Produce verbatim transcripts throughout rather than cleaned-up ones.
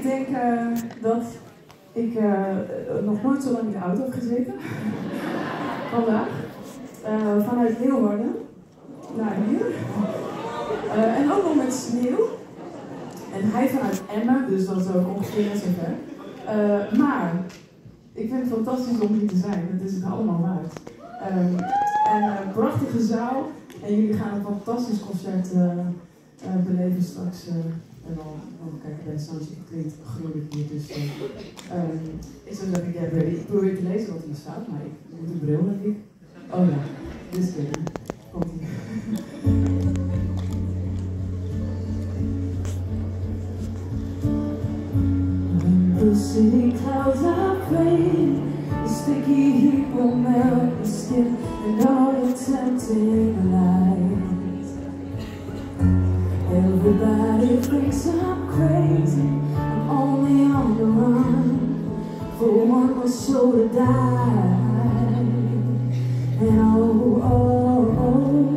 denk uh, dat ik uh, nog nooit zo lang in de auto heb gezeten. Vandaag. Uh, vanuit Leeuwarden naar hier. Uh, en ook nog met sneeuw. En hij vanuit Emmen, dus dat is ook ongeveer net zo ver. Uh, maar ik vind het fantastisch om hier te zijn. Dat is het allemaal waard. Um, en een uh, prachtige zaal. En jullie gaan een fantastisch concert uh, uh, beleven straks. Uh, en dan, dan kijk ik bij het soundcheck, het klinkt gruwelijk hier. Dus uh, um, ik zou zeggen, get ready. Ik probeer te lezen wat hier staat, maar ik moet een bril denk ik. Oh ja, dit is het. Komt ie. The city clouds are praying, the sticky heat will melt your skin and all your tempting lies. Everybody thinks I'm crazy, I'm only on the run for one more soul to die. And oh, oh, oh,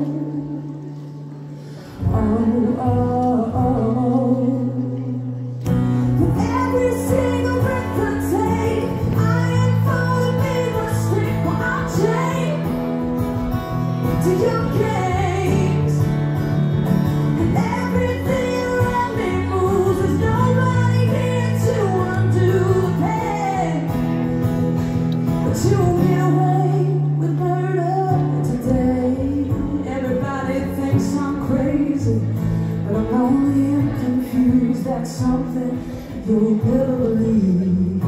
oh, oh, oh. With every single breath I take, I am falling in my sleep while I'm chained to your gaze. And everything around me moves, there's nobody here to undo the pain. But you won't get away with murder today. Everybody thinks I'm crazy, but I'm lonely and confused. That's something you'll never believe.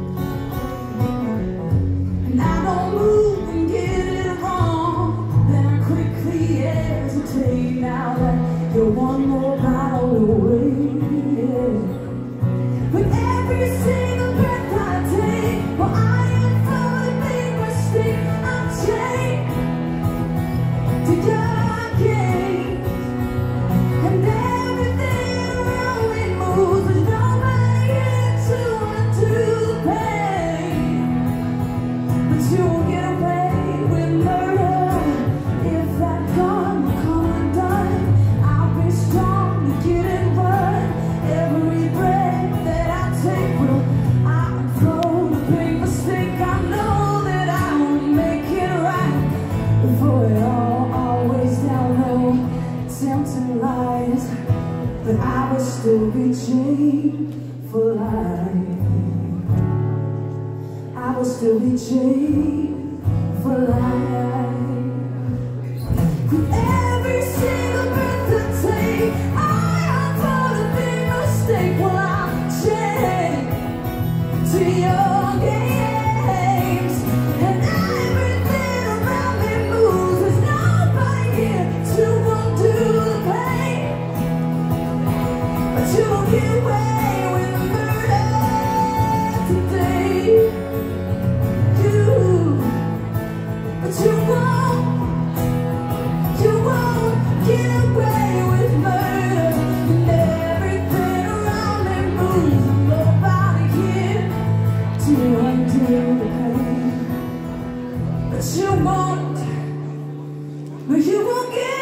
And I don't move and get it wrong, then I quickly hesitate now that you're one more bottle away. Yeah. With every single breath I take, well, I am for a big mistake. I'm chained to your gaze, and everything around me moves. There's nobody here to undo the pain, but you won't get away with murder. If that gun will come undone, I'll be strong to get it right. Every breath that I take will I control the big mistake. I know that I will make it right before it all, always down low, tempting lies. But I will still be chained for life. I will still be chained for life. With every single breath I take, I am for the big mistake. Well, I'm chained to your games, and everything around me moves. There's nobody here to undo the pain, but you won't get away with murder today. You, but you won't, you won't get away with murder. And everything around me moves, and nobody here to undo the pain, but you won't, but you won't get